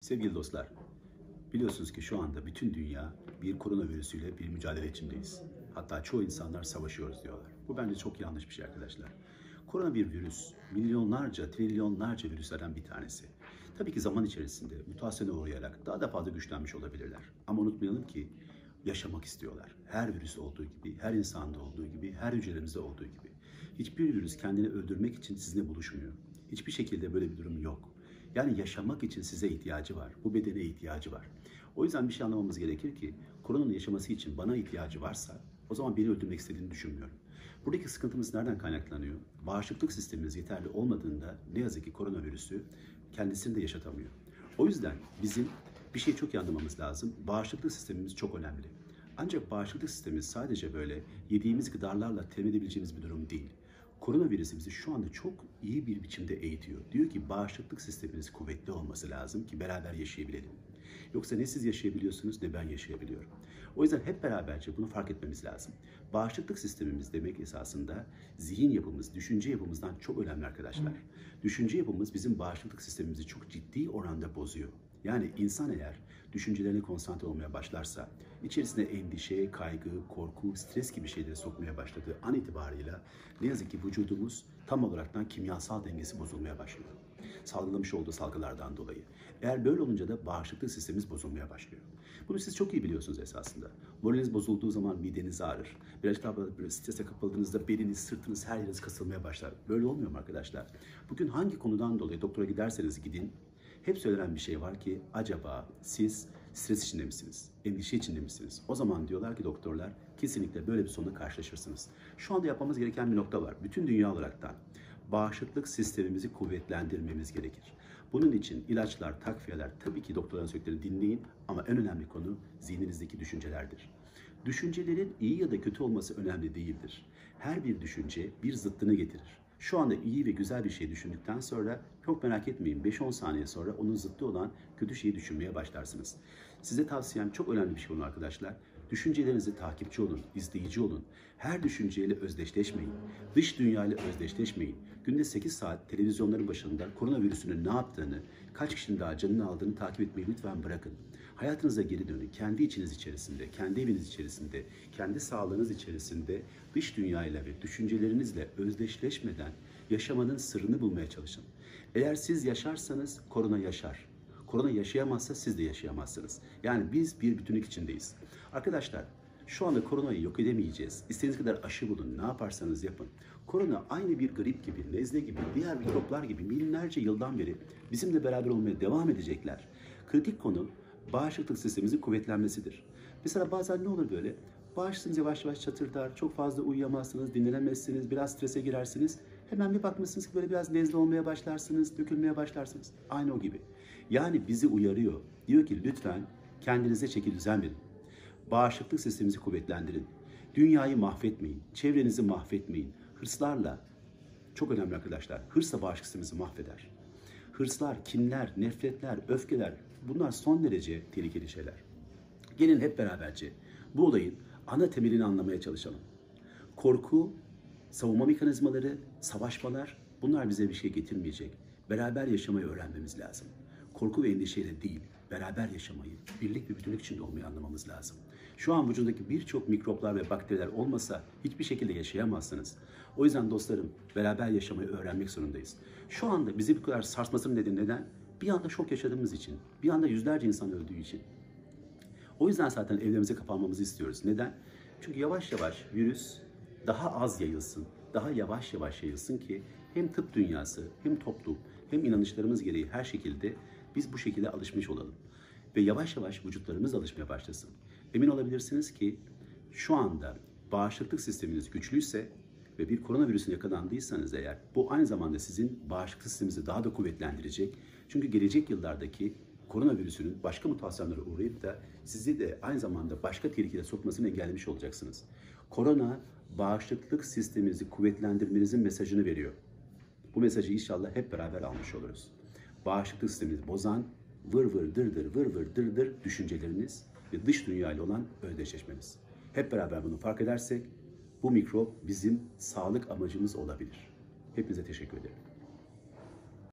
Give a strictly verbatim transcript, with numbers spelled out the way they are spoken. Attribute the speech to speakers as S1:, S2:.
S1: Sevgili dostlar, biliyorsunuz ki şu anda bütün dünya bir koronavirüsüyle bir mücadele içindeyiz. Hatta çoğu insanlar savaşıyoruz diyorlar. Bu bence çok yanlış bir şey arkadaşlar. Korona bir virüs, milyonlarca, trilyonlarca virüslerden bir tanesi. Tabii ki zaman içerisinde mutasyona uğrayarak daha da fazla güçlenmiş olabilirler. Ama unutmayalım ki yaşamak istiyorlar. Her virüs olduğu gibi, her insanda olduğu gibi, her hücremizde olduğu gibi. Hiçbir virüs kendini öldürmek için sizinle buluşmuyor. Hiçbir şekilde böyle bir durum yok. Yani yaşamak için size ihtiyacı var. Bu bedene ihtiyacı var. O yüzden bir şey anlamamız gerekir ki koronanın yaşaması için bana ihtiyacı varsa o zaman beni öldürmek istediğini düşünmüyorum. Buradaki sıkıntımız nereden kaynaklanıyor? Bağışıklık sistemimiz yeterli olmadığında ne yazık ki koronavirüsü kendisini de yaşatamıyor. O yüzden bizim bir şeyi çok iyi anlamamız lazım. Bağışıklık sistemimiz çok önemli. Ancak bağışıklık sistemimiz sadece böyle yediğimiz gıdalarla temin edebileceğimiz bir durum değil. Koronavirüs bizi şu anda çok iyi bir biçimde eğitiyor. Diyor ki bağışıklık sisteminiz kuvvetli olması lazım ki beraber yaşayabilelim. Yoksa ne siz yaşayabiliyorsunuz ne ben yaşayabiliyorum. O yüzden hep beraberce bunu fark etmemiz lazım. Bağışıklık sistemimiz demek esasında zihin yapımız, düşünce yapımızdan çok önemli arkadaşlar. Düşünce yapımız bizim bağışıklık sistemimizi çok ciddi oranda bozuyor. Yani insan eğer düşüncelerine konsantre olmaya başlarsa, içerisine endişe, kaygı, korku, stres gibi şeyleri sokmaya başladığı an itibarıyla ne yazık ki vücudumuz tam olaraktan kimyasal dengesi bozulmaya başlıyor. Salgılamış olduğu salgılardan dolayı. Eğer böyle olunca da bağışıklık sistemimiz bozulmaya başlıyor. Bunu siz çok iyi biliyorsunuz esasında. Moraliniz bozulduğu zaman mideniz ağrır. Birazcık daha böyle strese kapıldığınızda beliniz, sırtınız, her yeriniz kasılmaya başlar. Böyle olmuyor mu arkadaşlar? Bugün hangi konudan dolayı doktora giderseniz gidin, hep söylenen bir şey var ki acaba siz stres içinde misiniz? Endişe içinde misiniz? O zaman diyorlar ki doktorlar kesinlikle böyle bir sorunla karşılaşırsınız. Şu anda yapmamız gereken bir nokta var. Bütün dünya olaraktan bağışıklık sistemimizi kuvvetlendirmemiz gerekir. Bunun için ilaçlar, takviyeler tabii ki doktorların söylediklerini dinleyin ama en önemli konu zihninizdeki düşüncelerdir. Düşüncelerin iyi ya da kötü olması önemli değildir. Her bir düşünce bir zıttını getirir. Şu anda iyi ve güzel bir şey düşündükten sonra çok merak etmeyin beş on saniye sonra onun zıttı olan kötü şeyi düşünmeye başlarsınız. Size tavsiyem çok önemli bir şey olun arkadaşlar. Düşüncelerinizi takipçi olun, izleyici olun. Her düşünceyle özdeşleşmeyin. Dış dünyayla özdeşleşmeyin. Günde sekiz saat televizyonların başında koronavirüsünün ne yaptığını, kaç kişinin daha canını aldığını takip etmeyi lütfen bırakın. Hayatınıza geri dönün. Kendi içiniz içerisinde, kendi eviniz içerisinde, kendi sağlığınız içerisinde dış dünyayla ve düşüncelerinizle özdeşleşmeden yaşamanın sırrını bulmaya çalışın. Eğer siz yaşarsanız korona yaşar. Korona yaşayamazsa siz de yaşayamazsınız. Yani biz bir bütünlük içindeyiz. Arkadaşlar şu anda koronayı yok edemeyeceğiz. İstediğiniz kadar aşı bulun, ne yaparsanız yapın. Korona aynı bir grip gibi, nezle gibi, diğer mikroplar gibi binlerce yıldan beri bizimle beraber olmaya devam edecekler. Kritik konu bağışıklık sistemimizin kuvvetlenmesidir. Mesela bazen ne olur böyle? Bağışıklığınız yavaş yavaş çatırdar, çok fazla uyuyamazsınız, dinlenemezsiniz, biraz strese girersiniz. Hemen bir bakmışsınız ki böyle biraz nezle olmaya başlarsınız, dökülmeye başlarsınız. Aynı o gibi. Yani bizi uyarıyor. Diyor ki lütfen kendinize çeki düzen verin. Bağışıklık sisteminizi kuvvetlendirin. Dünyayı mahvetmeyin, çevrenizi mahvetmeyin. Hırslarla, çok önemli arkadaşlar, hırsla bağışıklık sistemimizi mahveder. Hırslar, kinler, nefretler, öfkeler bunlar son derece tehlikeli şeyler. Gelin hep beraberce bu olayın ana temelini anlamaya çalışalım. Korku, savunma mekanizmaları, savaşmalar bunlar bize bir şey getirmeyecek. Beraber yaşamayı öğrenmemiz lazım. Korku ve endişeyle değil, beraber yaşamayı, birlik ve bütünlük içinde olmayı anlamamız lazım. Şu an vücudundaki birçok mikroplar ve bakteriler olmasa hiçbir şekilde yaşayamazsınız. O yüzden dostlarım beraber yaşamayı öğrenmek zorundayız. Şu anda bizi bu kadar sarsmasının nedeni neden? Bir anda şok yaşadığımız için, bir anda yüzlerce insan öldüğü için. O yüzden zaten evlerimize kapanmamızı istiyoruz. Neden? Çünkü yavaş yavaş virüs daha az yayılsın, daha yavaş yavaş yayılsın ki hem tıp dünyası, hem toplum, hem inanışlarımız gereği her şekilde biz bu şekilde alışmış olalım. Ve yavaş yavaş vücutlarımız alışmaya başlasın. Emin olabilirsiniz ki şu anda bağışıklık sisteminiz güçlüyse ve bir koronavirüsüne yakalandıysanız eğer bu aynı zamanda sizin bağışıklık sisteminizi daha da kuvvetlendirecek. Çünkü gelecek yıllardaki koronavirüsünün başka mutasyonlara uğrayıp da sizi de aynı zamanda başka tehlikeye sokmasını engellemiş olacaksınız. Korona bağışıklık sisteminizi kuvvetlendirmenizin mesajını veriyor. Bu mesajı inşallah hep beraber almış oluruz. Bağışıklık sisteminizi bozan vır vır dırdır vır vır dırdır düşünceleriniz ve dış dünyayla olan özdeşleşmeniz. Hep beraber bunu fark edersek bu mikrop bizim sağlık amacımız olabilir. Hepinize teşekkür ederim.